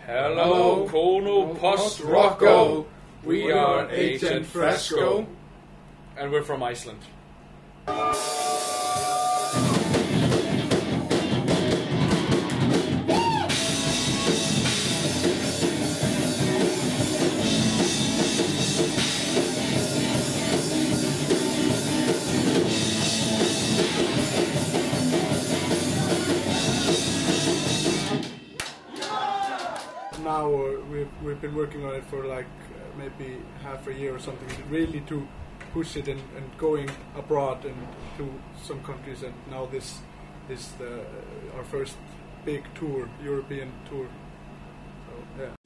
Hello, Kono Post Rocco. We are Agent Fresco. And we're from Iceland. Now we've been working on it for like maybe half a year or something, really to push it and going abroad and to some countries. And now this is our first big tour, European tour. So yeah.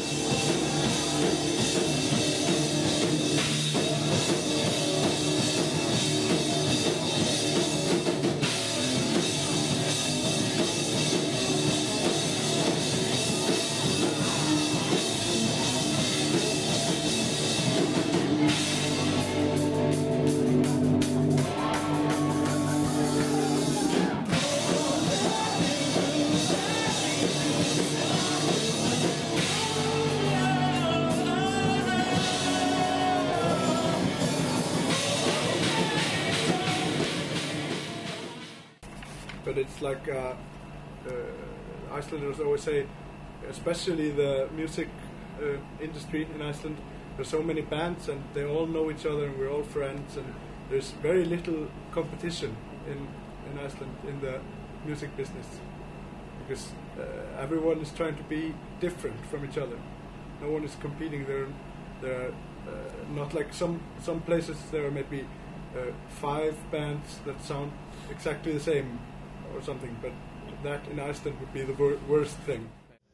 But it's like Icelanders always say, especially the music industry in Iceland, there's so many bands and they all know each other and we're all friends, and there's very little competition in Iceland in the music business, because everyone is trying to be different from each other. No one is competing. They're not like some places there are maybe 5 bands that sound exactly the same or something, but that in Iceland would be the worst thing.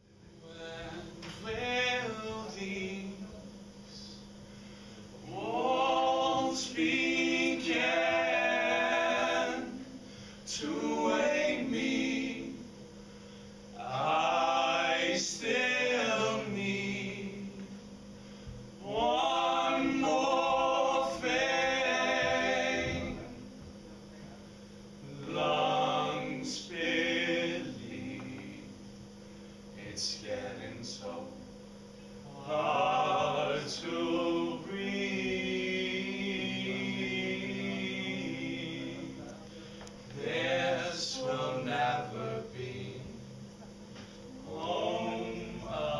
It's getting so hard to breathe. This will never be home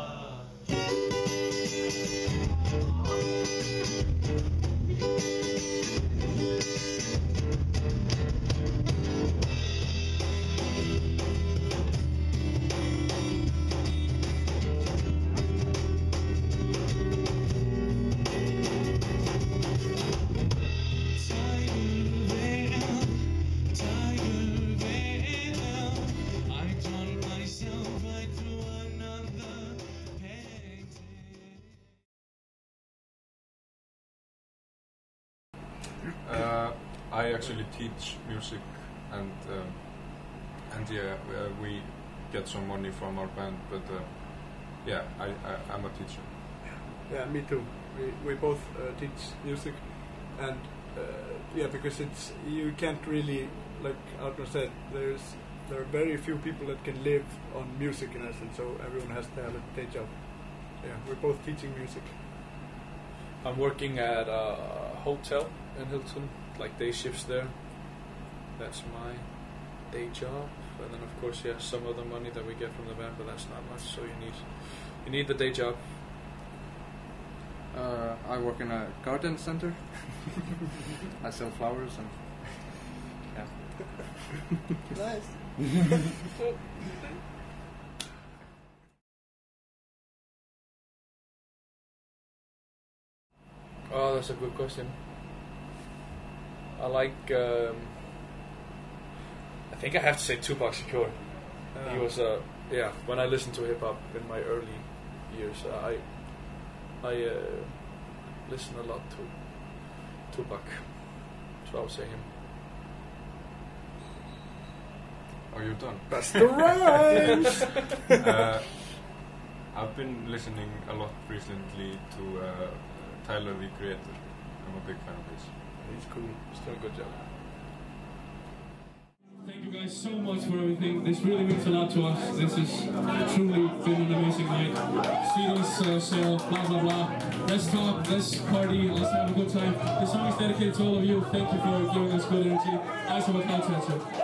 I actually teach music, and yeah, we get some money from our band, but yeah, I'm a teacher. Yeah, me too. We both teach music, and yeah, because you can't really, like Arnar said, there are very few people that can live on music in Iceland, so everyone has to have a day job. Yeah, we're both teaching music. I'm working at a hotel in Hilton, like day shifts there. That's my day job, and then of course, yeah, some of the money that we get from the band, but that's not much. So you need the day job. I work in a garden center. I sell flowers and yeah. Nice. Oh, that's a good question. I like. I think I have to say Tupac Shakur. He was yeah. When I listened to hip hop in my early years, I listen a lot to Tupac. So I would say him. Are you done? That's the rhymes. I've been listening a lot recently to Tyler, the Creator. I'm a big fan of his. He's cool. He's doing a good job. Thank you guys so much for everything. This really means a lot to us. This has truly been an amazing night. CDs sale, blah blah blah. Let's talk, let's party, let's have a good time. This song is dedicated to all of you. Thank you for giving us good energy. Eyes of a culture.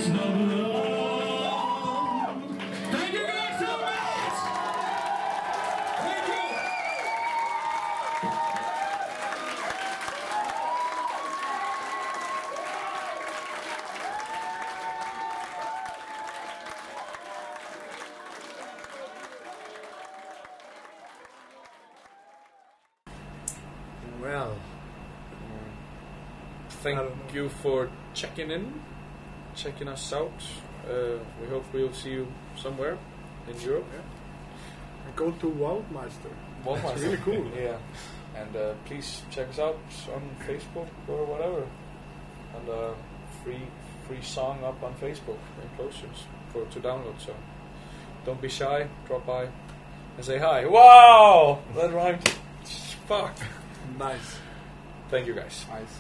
of love. Thank you guys so much! Thank you! Well, Thank I don't know. you for checking in, checking us out. We hope we'll see you somewhere in Europe. go to Waldmeister. Walmart. It's really cool. Yeah. And please check us out on Facebook or whatever. And free song up on Facebook enclosures to download. So don't be shy. Drop by and say hi. Wow, that rhymed. Fuck. Nice. Thank you guys. Nice.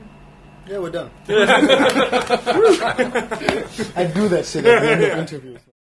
Yeah, we're done. I do that shit at the end of interviews.